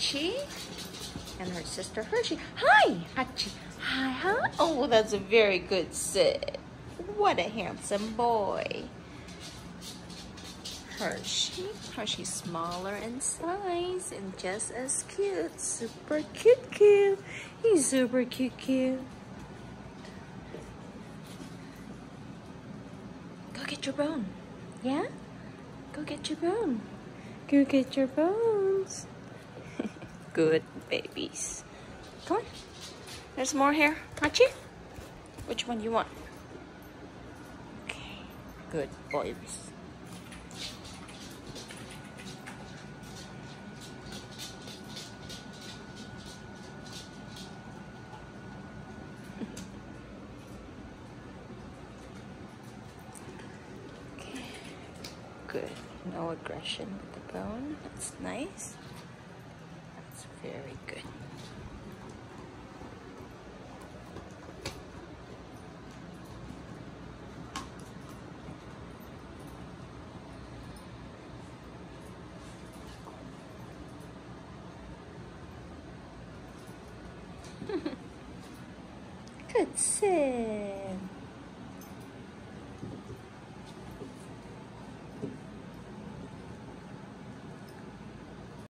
Hachi and her sister Hershey. Hi, Hachi. Hi, huh? Oh, that's a very good sit. What a handsome boy. Hershey. Hershey's smaller in size and just as cute. Super cute. He's super cute. Go get your bone. Yeah? Go get your bone. Go get your bones. Good babies. Come on. There's more here. Hachi? Which one do you want? Okay. Good boys. Okay. Good. No aggression with the bone. That's nice. That's very good. Good sit.